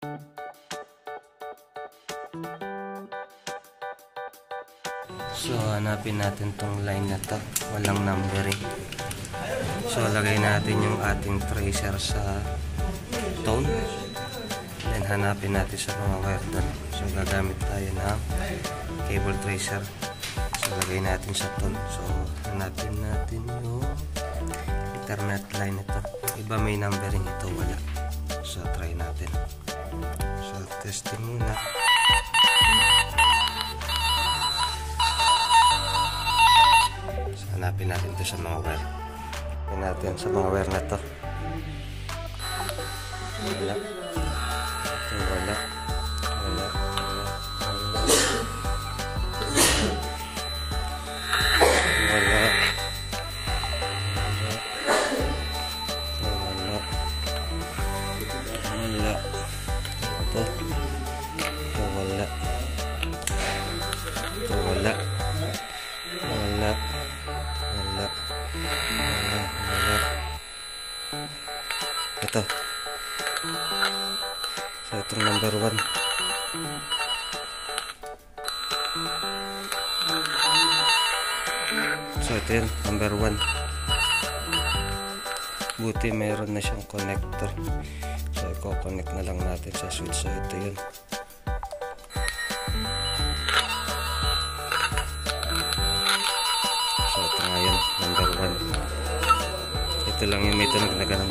So hanapin natin tong line na to, walang numbering. So lagay natin yung ating tracer sa tone, then hanapin natin sa mga wire doon. So gagamit tayo ng cable tracer. So lagay natin sa tone. So hanapin natin yung Ethernet line ito. Iba may numbering, ito wala. So try natin. So testing muna. So hanapin natin ito sa mga wire. Hanapin natin sa mga wire na to. Wala. Ito wala. Wala. Ito. So itong number 1. So ito yun, number 1. Buti mayroon na siyang connector. So i-connect na lang natin sa switch. So ito yun. So ito nga yun, number 1. Ito lang yung may tunog na ganun.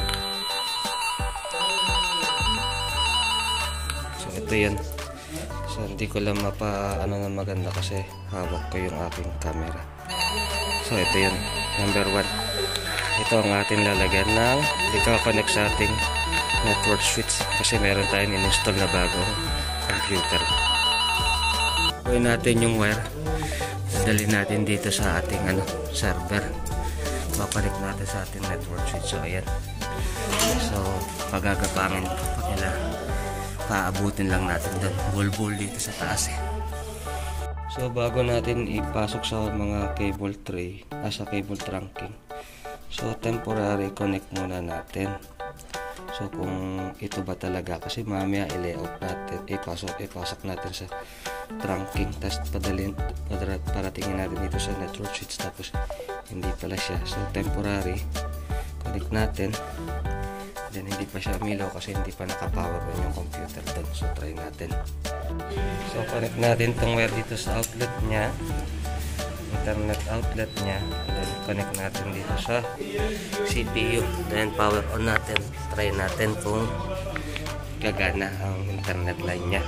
So ito yun. So hindi ko lang mapa-ano na maganda kasi hawak ko yung aking camera. So ito yun, number 1. Ito ang ating lalagyan ng ika-connect sa ating network switch kasi meron tayong in-install na bagong computer. Gawin natin yung wire. Dadalhin natin dito sa ating server. Papalit natin sa ating network switch. So ayan. So pagagapangin nila, paabutin lang natin doon. Bulbul dito sa taas eh. So bago natin ipasok sa mga cable tray, sa cable trunking, so temporary connect muna natin. So kung ito ba talaga, kasi mamaya i-layout natin, ipasok natin sa trunking, tapos paratingin natin dito sa network switch, tapos hindi pala siya. So temporary connect natin, then hindi pa siya umilaw kasi hindi pa nakapower on yung computer doon. So try natin. So connect natin tong wire dito sa outlet nya, internet outlet nya, and then connect natin dito sa CPU, then power on natin. Try natin kung gagana ang internet line nya.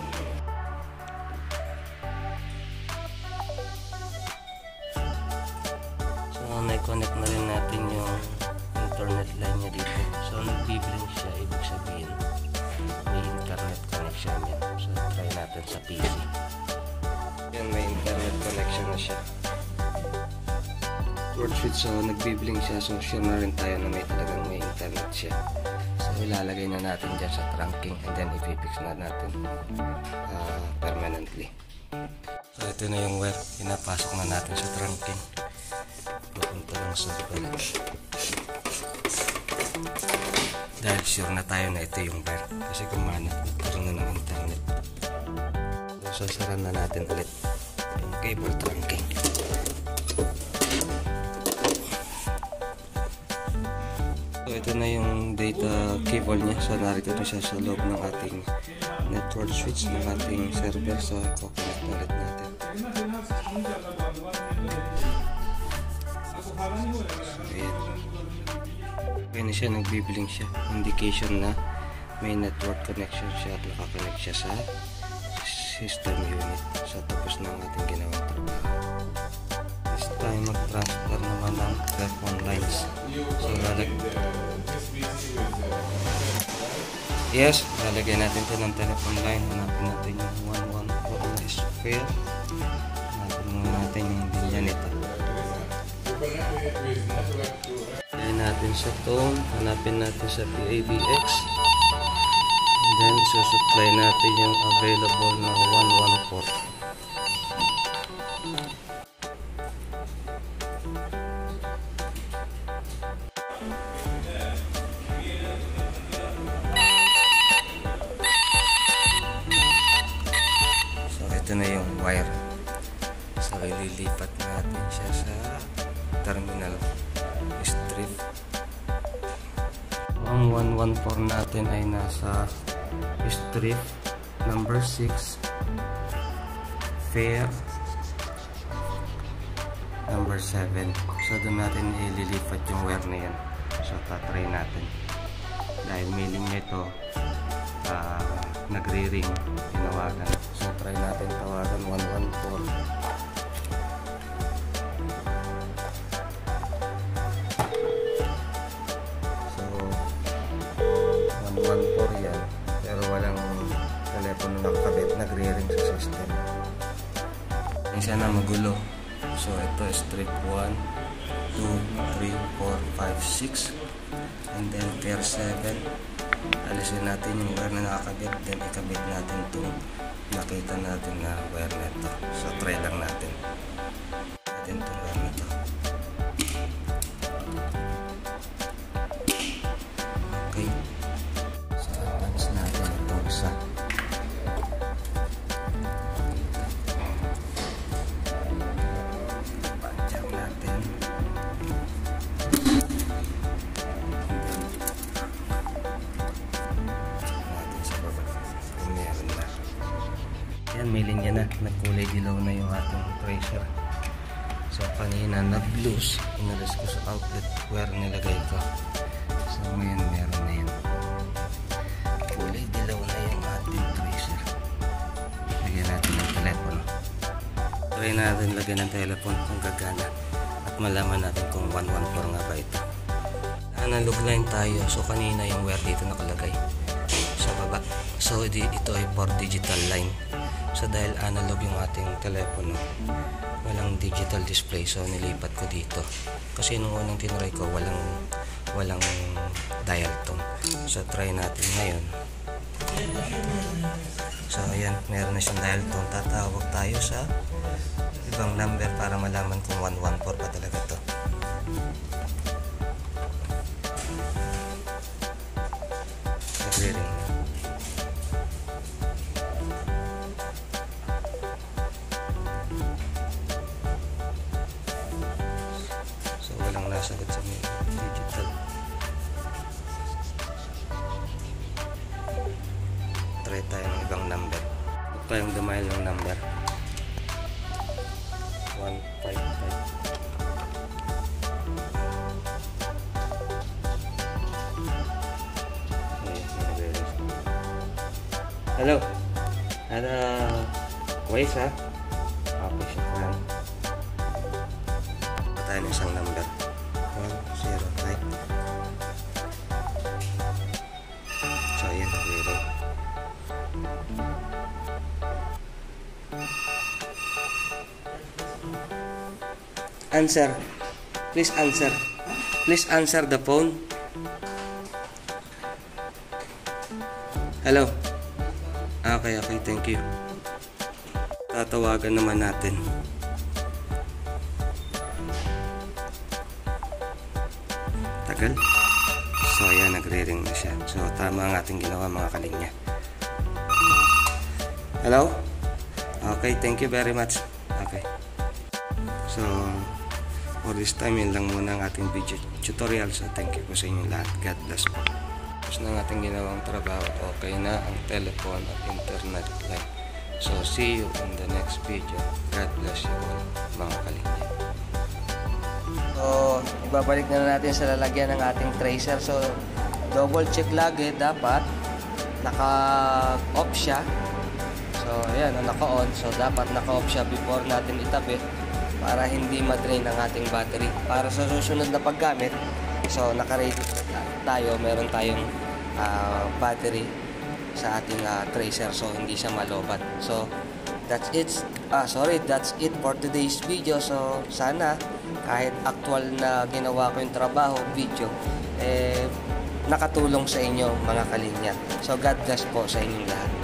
So na-connect na rin natin yung internet line nya dito. So nag-blink siya, ibig sabihin may internet connection yan. So try natin sa PC. Yan, may internet connection na siya. Network switch, so nagbiblink siya, so sure na rin tayo na talagang may internet siya. So ilalagay na natin dyan sa trunking, and then i-fix na natin permanently. So ito na yung wire, pinapasok na natin sa trunking. Papunta lang sa bala. Dahil sure na tayo na ito yung wire, kasi gumana, nagkaroon na ng internet. So sasara na natin ulit yung cable trunking. So ito na yung data cable niya. So narito na siya sa loob ng ating network switch ng ating server. So i-connect ulit natin. So ayan. Kaya na siya, nagbiblink siya. Indication na may network connection siya at nakakonect siya sa system unit. So tapos na ang ating ginawang trabaho. This time mag-transfer naman ng telephone lines. So lalagyan natin ito ng telephone line. Hanapin natin yung 114 na square. Hanapin muna natin yung linya nito. Hanapin natin sa tone. Hanapin natin sa PABX. And then susupply natin yung available na 114. wire. So ililipat natin siya sa terminal strip. Ang 114 natin ay nasa strip number 6, fair number 7. So doon natin ililipat yung wire na yan. So tatry natin. Dahil milling nito nagre-ring, tinawagan. So try natin tawagan 114. So 114 yan, pero walang telepono nakakabit, nagre-ring sa system. Minsan na magulo. So ito strip 1, 2, 3, 4, 5, 6, and then pair 7. Alisin natin yung wire na nakakabit, then ikabit natin itong nakita natin na wire na ito. So try lang natin itong wire na ito. Okay, so attach natin itong isa. Panjang natin. Yan, mailing niya na. Nagkulay dilaw na yung ating tracer. So kanina nag-loose, inalis ko sa outlet where nilagay ko. So ngayon meron na yan. Kulay dilaw na yung ating tracer. Lagyan natin ng telepono. Try natin lagyan ng telepono kung gagana. At malaman natin kung 114 nga ba ito. Analog line tayo. So kanina yung wire dito nakalagay sa baba. So ito ay for digital line. So dahil analog yung ating telepono, walang digital display, so nilipat ko dito. Kasi nung unang tinry ko, walang dial tone. So try natin ngayon. So ayan, meron na siyang dial tone. Tatawag tayo sa ibang number para malaman kung 114 pa talaga to. Nagre-ring na. Walang nasagot sa digital. Try tayo ng ibang number. Huwag tayong dumail ng number 155. Hello? Waze ha? Okay siya pa. Tayo ng isang number 109. So ayan, nag-reload. Answer. Please answer. Please answer the phone. Hello. Okay, thank you. Tatawagan naman natin. Tagal. So ayan, nagre-ring na siya. So tama ang ating ginawa mga kalinya. Hello? Okay, thank you very much. Okay. So for this time, yun lang muna ang ating video tutorial. So thank you po sa inyo lahat. God bless po. Tapos na ang ating ginawang trabaho. Okay na ang telephone at internet line. So see you in the next video. God bless you all mga kalinya. So ibabalik na natin sa lalagyan ng ating tracer. So double check lagi, dapat naka-off siya. So ayan, naka-on. So dapat naka-off siya before natin itabi para hindi ma-drain ang ating battery. Para sa susunod na paggamit, so naka-ready tayo, meron tayong battery sa ating tracer, so hindi siya malobat. So that's it. That's it for today's video. So sana kahit actual na ginawa ko yung trabaho, video, nakatulong sa inyo mga kalinya. So God bless po sa inyong lahat.